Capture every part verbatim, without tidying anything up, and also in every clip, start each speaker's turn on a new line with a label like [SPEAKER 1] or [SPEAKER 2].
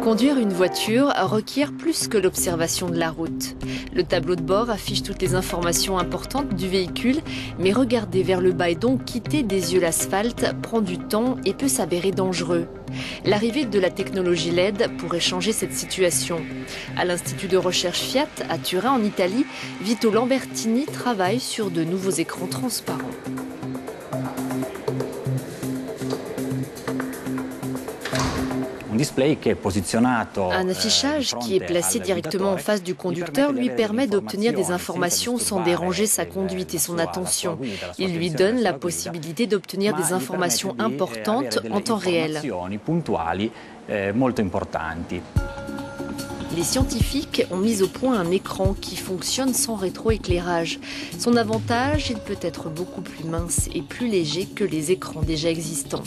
[SPEAKER 1] Conduire une voiture requiert plus que l'observation de la route. Le tableau de bord affiche toutes les informations importantes du véhicule, mais regarder vers le bas et donc quitter des yeux l'asphalte prend du temps et peut s'avérer dangereux. L'arrivée de la technologie L E D pourrait changer cette situation. À l'Institut de recherche Fiat, à Turin en Italie, Vito Lambertini travaille sur de nouveaux écrans transparents.
[SPEAKER 2] Un affichage qui est placé directement en face du conducteur lui permet d'obtenir des informations sans déranger sa conduite et son attention. Il lui donne la possibilité d'obtenir des informations importantes en temps réel.
[SPEAKER 1] Les scientifiques ont mis au point un écran qui fonctionne sans rétroéclairage. Son avantage, il peut être beaucoup plus mince et plus léger que les écrans déjà existants.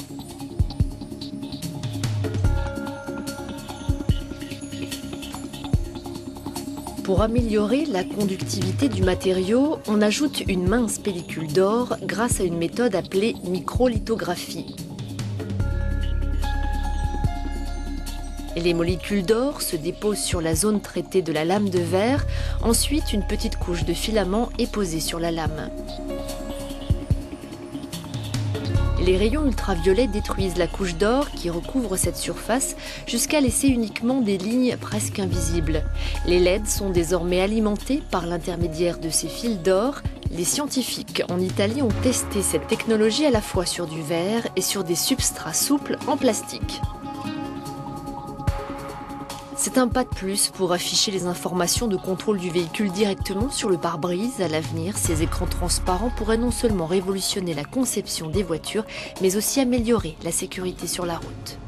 [SPEAKER 1] Pour améliorer la conductivité du matériau, on ajoute une mince pellicule d'or grâce à une méthode appelée microlithographie. Les molécules d'or se déposent sur la zone traitée de la lame de verre. Ensuite, une petite couche de filament est posée sur la lame. Les rayons ultraviolets détruisent la couche d'or qui recouvre cette surface jusqu'à laisser uniquement des lignes presque invisibles. Les L E D sont désormais alimentés par l'intermédiaire de ces fils d'or. Les scientifiques en Italie ont testé cette technologie à la fois sur du verre et sur des substrats souples en plastique. C'est un pas de plus pour afficher les informations de contrôle du véhicule directement sur le pare-brise. À l'avenir, ces écrans transparents pourraient non seulement révolutionner la conception des voitures, mais aussi améliorer la sécurité sur la route.